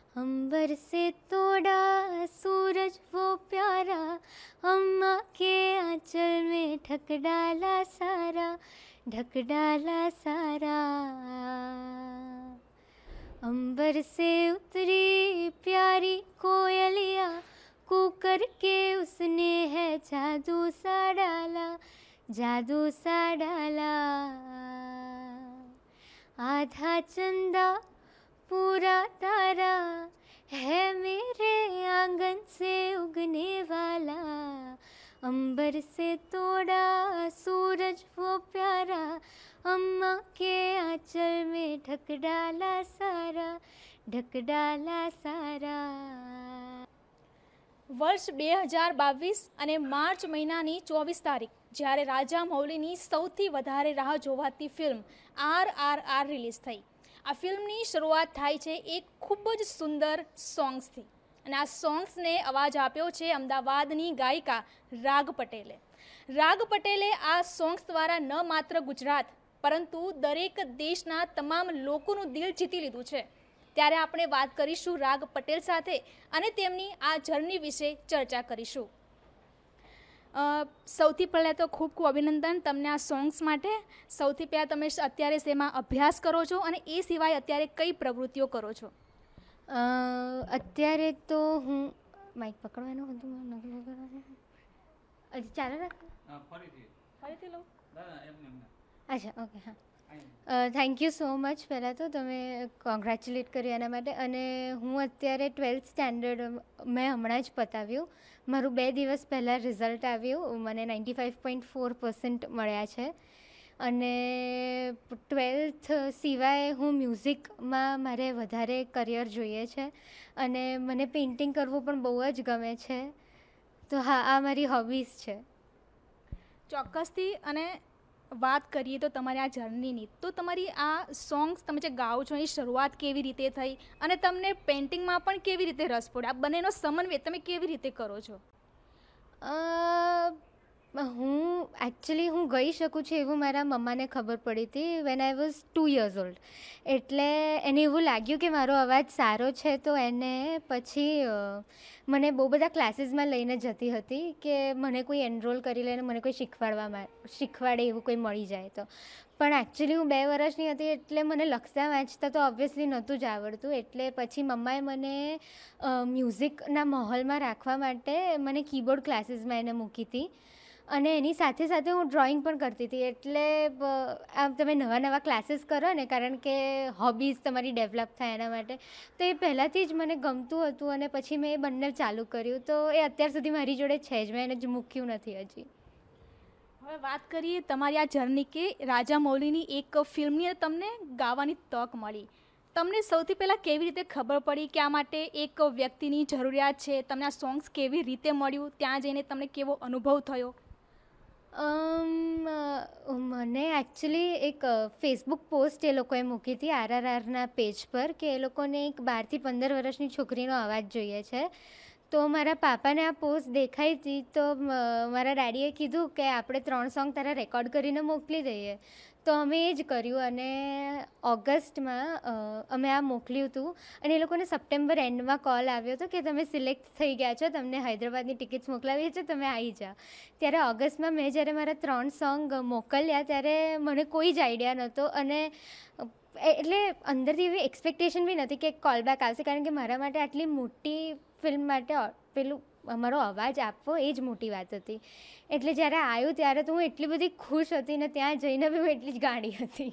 अंबर से तोड़ा सूरज वो प्यारा, अम्मा के आंचल में ढक डाला सारा, ढक डाला सारा। अंबर से उतरी प्यारी कोयलिया, कूकर के उसने है जादू सा डाला, जादू सा डाला। आधा चंदा पूरा तारा है मेरे आंगन से उगने वाला, अंबर से तोड़ा सूरज वो प्यारा, अम्मा के आंचल में ढक डाला सारा, ढक डाला सारा। વર્ષ 2022 અને માર્ચ મહિનાની 24 તારીખ જ્યારે રાજા મૌલીની સૌથી વધારે રાહ જોવાતી ફિલ્મ RRR રિલીઝ થઈ। આ ફિલ્મની શરૂઆત થાય છે એક ખૂબ જ સુંદર સોંગ્સથી અને આ સોંગ્સને અવાજ આપ્યો છે અમદાવાદની ગાયિકા રાગ પટેલે। રાગ પટેલે આ સોંગ્સ દ્વારા ન માત્ર ગુજરાત પરંતુ દરેક દેશના તમામ લોકોનું દિલ જીતી લીધું છે। ત્યારે આપણે વાત કરીશું રાગ પટેલ સાથે અને તેમની આ જર્ની વિશે ચર્ચા કરીશું। સૌથી પહેલાં તો ખૂબ ખૂબ અભિનંદન તમને આ સોંગ્સ માટે। સૌથી પહેલાં તમે અત્યારે શેમાં અભ્યાસ કરો છો અને એ સિવાય અત્યારે કઈ પ્રવૃત્તિઓ કરો છો? અત્યારે તો હું માઇક પકડવાનું હતું, હજી ચાલે રાખ ફરીથી લો। અચ્છા, ઓકે, હા। થેન્ક યુ સો મચ પહેલાં તો તમે કોંગ્રેચ્યુલેટ કર્યું એના માટે। અને હું અત્યારે 12th સ્ટેન્ડર્ડ મેં હમણાં જ પતાવ્યું, મારું 2 દિવસ પહેલાં રિઝલ્ટ આવ્યું, મને 95.4% મળ્યા છે। અને 12th સિવાય હું મ્યુઝિકમાં મારે વધારે કરિયર જોઈએ છે અને મને પેઇન્ટિંગ કરવું પણ બહુ જ ગમે છે। તો હા, આ મારી હોબીઝ છે ચોક્કસથી। અને વાત કરીએ તો તમારી આ જર્નીની, તો તમારી આ સોંગ્સ તમે જે ગાઓ છો એની શરૂઆત કેવી રીતે થઈ અને તમને પેઇન્ટિંગમાં પણ કેવી રીતે રસ પડ્યો? આ બંનેનો સમન્વય તમે કેવી રીતે કરો છો? હું ગઈ શકું છું એવું મારા મમ્માને ખબર પડી હતી when I was 2 years old। એટલે એને એવું લાગ્યું કે મારો અવાજ સારો છે, તો એને પછી મને બહુ બધા ક્લાસીસમાં લઈને જતી હતી કે મને કોઈ એનરોલ કરી લે, મને કોઈ શીખવાડે એવું કોઈ મળી જાય તો। પણ એકચ્યુઅલી હું 2 વર્ષની હતી એટલે મને લખતા વાંચતા તો ઓબ્વિયસલી નહોતું જ આવડતું। એટલે પછી મમ્માએ મને મ્યુઝિકના માહોલમાં રાખવા માટે મને કીબોર્ડ ક્લાસીસમાં એને મૂકી હતી અને એની સાથે સાથે હું ડ્રોઈંગ પણ કરતી હતી। એટલે આમ તમે નવા નવા ક્લાસીસ કરો ને, કારણ કે હોબીઝ તમારી ડેવલપ થાય એના માટે, તો એ પહેલાંથી જ મને ગમતું હતું અને પછી મેં એ બંને ચાલુ કર્યું। તો એ અત્યાર સુધી મારી જોડે છે જ, મેં એને જ મૂક્યું નથી હજી। હવે વાત કરીએ તમારી આ જર્ની કે રાજા મૌલીની એક ફિલ્મની તમને ગાવાની તક મળી, તમને સૌથી પહેલાં કેવી રીતે ખબર પડી કે આ માટે એક વ્યક્તિની જરૂરિયાત છે? તમને આ સોંગ્સ કેવી રીતે મળ્યું? ત્યાં જઈને તમને કેવો અનુભવ થયો? મને એકચ્યુઅલી એક ફેસબુક પોસ્ટ એ લોકોએ મૂકી હતી RRRના પેજ પર કે એ લોકોને એક 12 થી 15 વર્ષની છોકરીનો અવાજ જોઈએ છે। તો મારા પાપાને આ પોસ્ટ દેખાઈ હતી તો મારા ડેડીએ કીધું કે આપણે 3 સોંગ તારા રેકોર્ડ કરીને મોકલી દઈએ। તો અમે એ જ કર્યું અને ઓગસ્ટમાં અમે આ મોકલ્યું હતું અને એ લોકોને સપ્ટેમ્બર એન્ડમાં કોલ આવ્યો હતો કે તમે સિલેક્ટ થઈ ગયા છો, તમને હૈદરાબાદની ટિકિટ્સ મોકલાવી છે, તમે આવી જાઓ। ત્યારે ઓગસ્ટમાં મેં જ્યારે મારા 3 સોંગ મોકલ્યા ત્યારે મને કોઈ જ આઈડિયા નહોતો અને એટલે અંદરથી એવી એક્સપેક્ટેશન બી નથી કે કોલબેક આવશે, કારણ કે મારા માટે આટલી મોટી ફિલ્મ માટે પેલું મારો અવાજ આપવો એ જ મોટી વાત હતી। એટલે જ્યારે આવ્યું ત્યારે તો હું એટલી બધી ખુશ હતી ને ત્યાં જઈને બી હું એટલી જ ગાંડી હતી।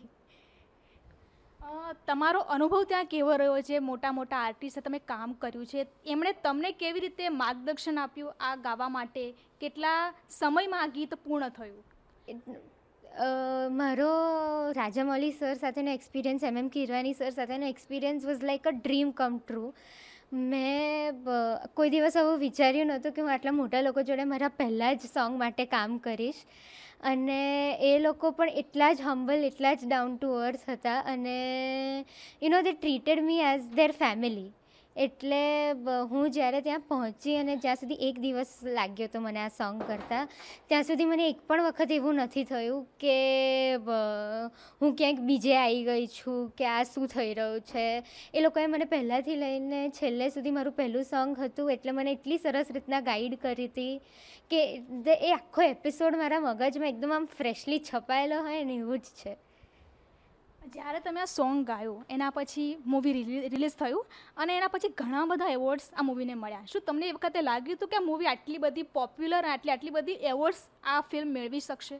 તમારો અનુભવ ત્યાં કેવો રહ્યો છે? મોટા મોટા આર્ટિસ્ટ તમે કામ કર્યું છે, એમણે તમને કેવી રીતે માર્ગદર્શન આપ્યું આ ગાવા માટે? કેટલા સમયમાં આ ગીત પૂર્ણ થયું? મારો રાજા મૌલી સર સાથેનો એક્સપિરિયન્સ, MM કિરવાની સર સાથેનો experience was like a dream come true. મેં કોઈ દિવસ આવું વિચાર્યું નહોતું કે હું આટલા મોટા લોકો જોડે મારા પહેલાં જ સોંગ માટે કામ કરીશ અને એ લોકો પણ એટલા જ હમ્બલ, એટલા જ ડાઉન ટુ અર્થ હતા અને you know they treated me as their family. એટલે હું જ્યારે ત્યાં પહોંચી અને જ્યાં સુધી એક દિવસ લાગ્યો હતો મને આ સોંગ કરતાં, ત્યાં સુધી મને એક પણ વખત એવું નથી થયું કે હું ક્યાંક બીજે આવી ગઈ છું કે આ શું થઈ રહ્યું છે. એ લોકોએ મને પહેલાંથી લઈને છેલ્લે સુધી મારું પહેલું સોંગ હતું એટલે મને એટલી સરસ રીતના ગાઈડ કરી હતી કે એ આખો એપિસોડ મારા મગજમાં એકદમ આમ ફ્રેશલી છપાયેલો હોય ને એવું જ છે. જ્યારે તમે આ સોંગ ગાયું એના પછી મૂવી રિલીઝ થયું અને એના પછી ઘણા બધા એવોર્ડ્સ આ મૂવીને મળ્યા. શું તમને એ વખતે લાગ્યું હતું કે આ મૂવી આટલી બધી પોપ્યુલર આટલી બધી એવોર્ડ્સ આ ફિલ્મ મેળવી શકશે?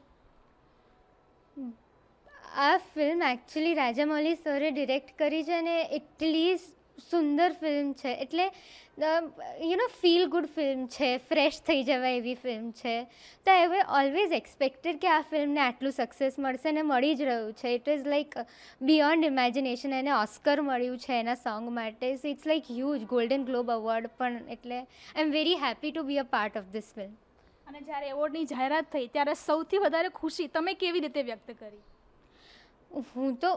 આ ફિલ્મ એકચ્યુઅલી રાજામૌલી સરે ડિરેક્ટ કરી છે અને એટલી સુંદર ફિલ્મ છે, એટલે ફીલ ગુડ ફિલ્મ છે, ફ્રેશ થઈ જવાય એવી ફિલ્મ છે. તો આઈ હેવ ઓલવેઝ એક્સપેક્ટેડ કે આ ફિલ્મને આટલું સક્સેસ મળશે અને મળી જ રહ્યું છે. It is like beyond imagination. એને ઓસ્કર મળ્યું છે એના સોંગ માટે. So it's like huge golden globe award પણ. એટલે I am very happy to be a part of this film. અને જ્યારે એવોર્ડની જાહેરાત થઈ ત્યારે સૌથી વધારે ખુશી તમે કેવી રીતે વ્યક્ત કરી? હું તો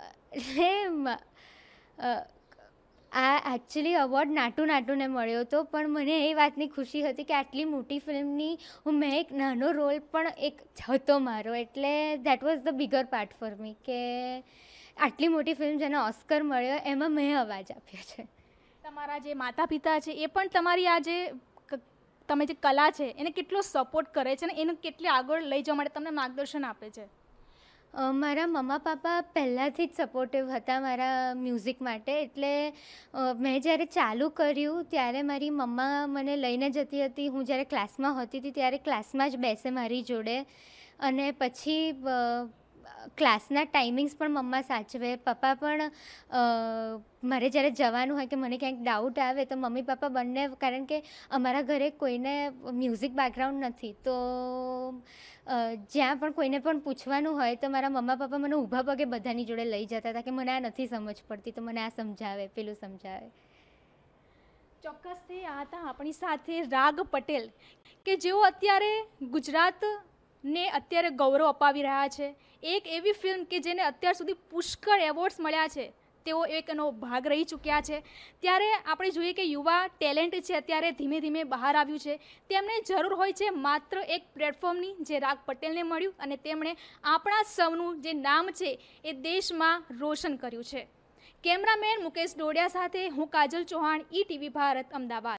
આ એકચ્યુઅલી અવોર્ડ નાટુને મળ્યો હતો, પણ મને એ વાતની ખુશી હતી કે આટલી મોટી ફિલ્મની મેં એક નાનો રોલ પણ એક હતો મારો. એટલે that was the bigger part for me કે આટલી મોટી ફિલ્મ જેને ઓસ્કર મળ્યો એમાં મેં અવાજ આપ્યો છે. તમારા જે માતા પિતા છે એ પણ તમારી આ જે તમે જે કલા છે એને કેટલો સપોર્ટ કરે છે અને એને કેટલી આગળ લઈ જવા માટે તમને માર્ગદર્શન આપે છે? મારા મમ્મા પાપા પહેલાંથી જ સપોર્ટિવ હતા મારા મ્યુઝિક માટે. એટલે મેં જ્યારે ચાલુ કર્યું ત્યારે મારી મમ્મા મને લઈને જતી હતી. હું જ્યારે ક્લાસમાં હોતી હતી ત્યારે ક્લાસમાં જ બેસે મારી જોડે, અને પછી ક્લાસના ટાઈમિંગ્સ પણ મમ્મા સાચવે. પપ્પા પણ મારે જ્યારે જવાનું હોય કે મને ક્યાંક ડાઉટ આવે તો મમ્મી પપ્પા બંને, કારણ કે અમારા ઘરે કોઈને મ્યુઝિક બેકગ્રાઉન્ડ નથી, તો જ્યાં પણ કોઈને પણ પૂછવાનું હોય તો મારા મમ્મા પપ્પા મને ઊભા પગે બધાની જોડે લઈ જતા હતા કે મને આ નથી સમજ પડતી તો મને આ સમજાવે, પેલું સમજાવે. ચોક્કસથી આ હતા આપણી સાથે રાગ પટેલ કે જેઓ અત્યારે ગુજરાતને અત્યારે ગૌરવ અપાવી રહ્યા છે. એક એવી ફિલ્મ કે જેને અત્યાર સુધી પુષ્કળ એવોર્ડ્સ મળ્યા છે, તેઓ એક એનો ભાગ રહી ચૂક્યા છે. ત્યારે આપણે જોઈએ કે યુવા ટેલેન્ટ છે અત્યારે ધીમે ધીમે બહાર આવ્યું છે. તેમને જરૂર હોય છે માત્ર એક પ્લેટફોર્મની, જે રાગ પટેલને મળ્યું અને તેમણે આપણા સૌનું જે નામ છે એ દેશમાં રોશન કર્યું છે. કેમેરામેન મુકેશ ડોડિયા સાથે હું કાજલ ચૌહાણ, ETV ભારત, અમદાવાદ.